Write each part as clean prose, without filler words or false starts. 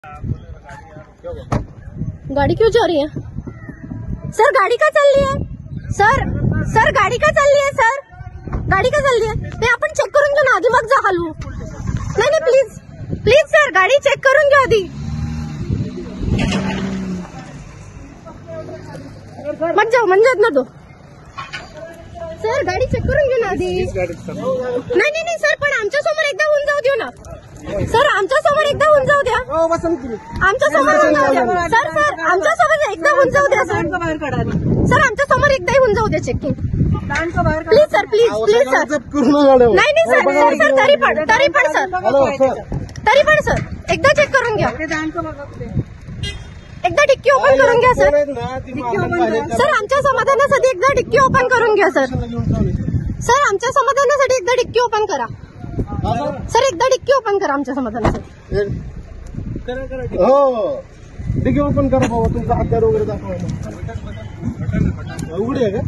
गाड़ी क्यों जा रही है सर? गाड़ी का चल रही है सर? सर गाड़ी का चल रही है सर? गाड़ी का चल रही है? नाही आपण चेक करून घेऊ ना आधी, मग जा हलवू. नाही नाही प्लीज प्लीज सर, गाडी चेक करून घ्या आधी. मत जाऊ म्हणजे ना तो सर, गाडी चेक करून घेऊ ना आधी. नाही नाही सर, पण आमच्या समोर एकदा होऊन जाऊ देऊ ना सर. आमच्या समोर एकदा होऊन जाऊ द्या. आमच्या समोर होऊन जाऊ द्या सर. सर आमच्या समोर एकदा होऊन जाऊ द्या सर. सर आमच्या समोर एकदा होऊन जाऊ द्या checking please sir. Please please sir. नाही नाही सर सर सर तरी पण सर एकदा चेक करून घ्या. एकदा डिक्की ओपन करून घ्या सर. सर आमच्या समाधानासाठी एकदा डिक्की ओपन करून घ्या सर. सर आमच्या समाधानासाठी एकदा डिक्की ओपन करा सर. एकदा डिक्की ओपन करा आमच्या समाधानासाठी. हो डिक्की ओपन करा बाबा. तुमचा हत्यार वगैरे दाखवा. उघडी आहे का?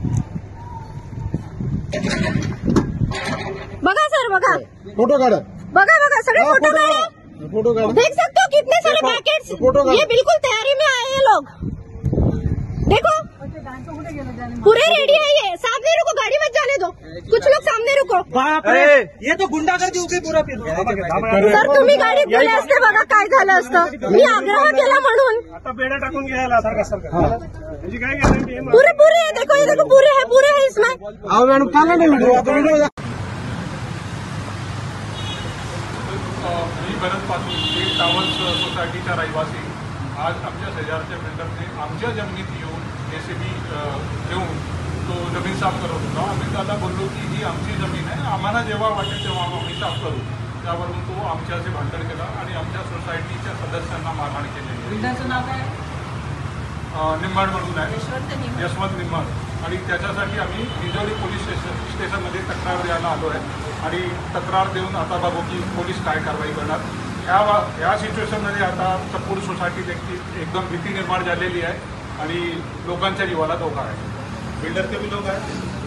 बघा सर, बघा फोटो काढा. बघा बघा सगळे फोटो काढा. फोटो काढा. देख सकते हो कितने सारे पैकेट्स. ये बिल्कुल तैयारी में आए हैं लोग. देखो पूरे रेडी है. ये सामने रुको, गाड़ी मत जाने दो. कुछ लोग सामने रुको. अरे ये तो गुंडागर्दी उभी पुरा फिर. सर तुम्ही गाडीत गेले असते बघा काय झालं असतं. मी आग्रह केला म्हणून. आता बेडा टाकून घ्यायला सारखा काय पूरे पूरे है. देखो ये देखो पूरे है इसमें. अहो मॅडम काढा ना व्हिडिओ. आता व्हिडिओ मी भरत पाटील, एक टावर्स सोसायटीचा रहिवासी. आज आमच्या शेजारच्या बिल्डरने आमच्या जमिनीत येऊन JCB घेऊन तो जमीन साफ करत होता. आम्ही त्याला बोललो की ही आमची जमीन आहे, आम्हाला जेव्हा वाटेल तेव्हा आम्ही साफ करू. त्यावरून तो आमच्याशी भांडण केला आणि आमच्या सोसायटीच्या सदस्यांना मारहाण केली. बिल्डरचं नाव काय? निंबाड म्हणून आहे, यशवंत निंबाड. आणि त्याच्यासाठी आम्ही हिंजवडी पोलीस स्टेशनमध्ये तक्रार द्यायला आलो आहे. आणि तक्रार देऊन आता बघू की पोलीस काय कारवाई करणार. ह्या सिच्युएशनमध्ये आता संपूर्ण सोसायटीत एकदम भीती निर्माण झालेली आहे आणि लोकांच्या जीवाला धोका आहे. बिल्डर के भी लोग आहेत.